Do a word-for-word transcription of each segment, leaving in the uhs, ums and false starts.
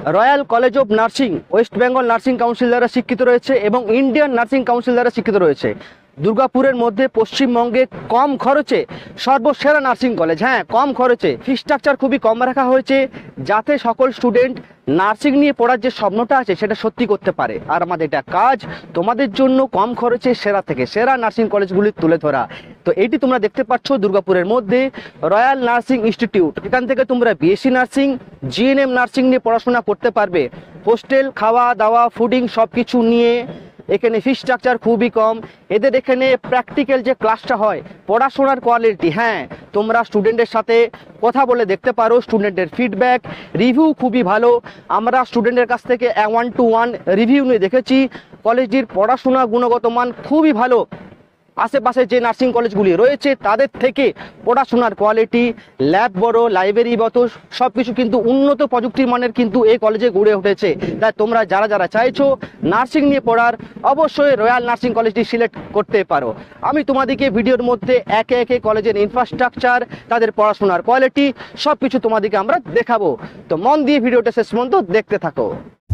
Royal college of nursing West Bengal nursing council দ্বারা স্বীকৃত রয়েছে এবং ইন্ডিয়ান নার্সিং কাউন্সিল দ্বারা স্বীকৃত রয়েছে। দুর্গাপুরের মধ্যে পশ্চিমবঙ্গে কম খরচে সর্বসেরা নার্সিং কলেজ। হ্যাঁ, কম খরচে, ফি স্ট্রাকচার খুবই কম রাখা হয়েছে যাতে সকল স্টুডেন্ট নার্সিং নিয়ে পড়ার যে স্বপ্নটা আছে সেটা সত্যি করতে পারে। আর আমাদের এটা কাজ তোমাদের জন্য কম খরচে সেরা থেকে সেরা নার্সিং কলেজগুলি তুলে ধরা। তো এইটি তোমরা দেখতে পাচ্ছ দুর্গাপুরের মধ্যে রয়্যাল নার্সিং ইনস্টিটিউট। এখান থেকে তোমরা বিএসসি নার্সিং, জিএনএম নার্সিং নিয়ে পড়াশোনা করতে পারবে। হোস্টেল, খাওয়া দাওয়া, ফুডিং সব কিছু নিয়ে এখানে ফি স্ট্রাকচার খুবই কম। এদের এখানে প্র্যাকটিক্যাল যে ক্লাসটা হয়, পড়াশোনার কোয়ালিটি, হ্যাঁ তোমরা স্টুডেন্টের সাথে কথা বলে দেখতে পারো। স্টুডেন্টের ফিডব্যাক, রিভিউ খুবই ভালো। আমরা স্টুডেন্টের কাছ থেকে ওয়ান টু ওয়ান রিভিউ নিয়ে দেখেছি কলেজটির পড়াশোনা গুণগত মান খুবই ভালো। আশেপাশে যে নার্সিং কলেজগুলি রয়েছে তাদের থেকে পড়াশোনার কোয়ালিটি, ল্যাব বড়, লাইব্রেরি বড়, সব কিছু কিন্তু উন্নত প্রযুক্তির মানের কিন্তু এই কলেজে গড়ে উঠেছে। তাই তোমরা যারা যারা চাইছো নার্সিং নিয়ে পড়ার, অবশ্যই রয়্যাল নার্সিং কলেজটি সিলেক্ট করতে পারো। আমি তোমাদেরকে ভিডিওর মধ্যে একে একে কলেজের ইনফ্রাস্ট্রাকচার, তাদের পড়াশোনার কোয়ালিটি সব কিছু তোমাদেরকে আমরা দেখাবো। তো মন দিয়ে ভিডিওটা শেষ পর্যন্ত দেখতে থাকো।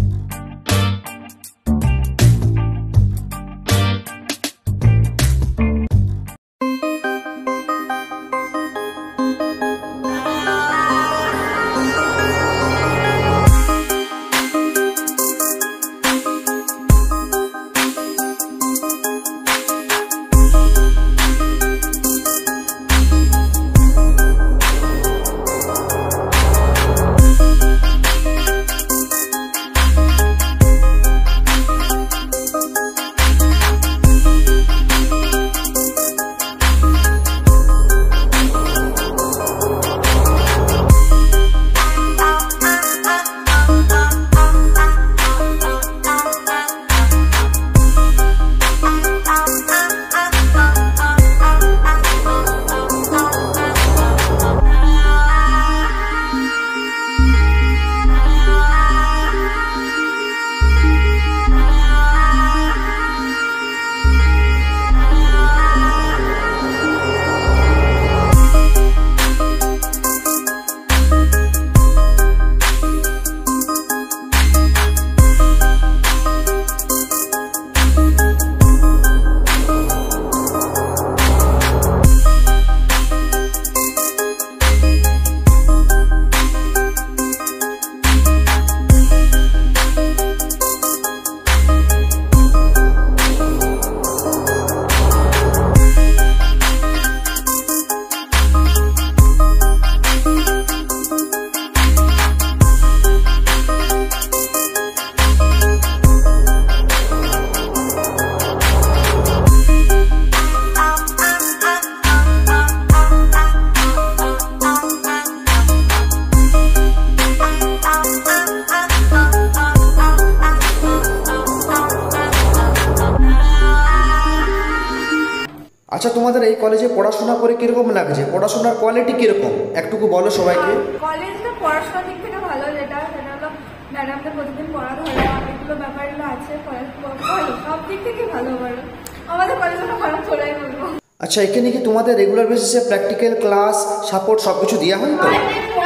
আচ্ছা, তোমাদের এই কলেজে পড়াশোনা করে কিরকম লাগছে? পড়াশোনার কোয়ালিটি কিরকম একটু বলো সবাইকে। কলেজটা পড়াশোনার দিক থেকে ভালো, যেটা সেটা হলো ম্যাডামদের প্রতিদিন পড়া ধরে, অনেকগুলো ব্যাপারগুলো আছে, ভালো, সব দিক থেকে ভালো। বলো আমাদের কলেজটা খারাপ করাই বলবো। আচ্ছা, এখানে কি তোমাদের রেগুলার বেসিসে প্র্যাকটিক্যাল ক্লাস, সাপোর্ট সব কিছু দেওয়া হয় তো?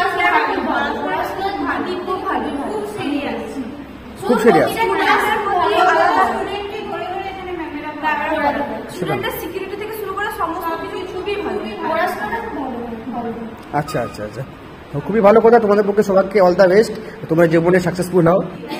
খুব সিরিয়াস। সিকিউরিটি থেকে শুরু করে সমস্ত কিছু খুবই ভালো। আচ্ছা আচ্ছা আচ্ছা, খুবই ভালো কথা। তোমাদের পক্ষে সবাইকে অল দ্য বেস্ট, তোমরা জীবনে সাকসেসফুল হও।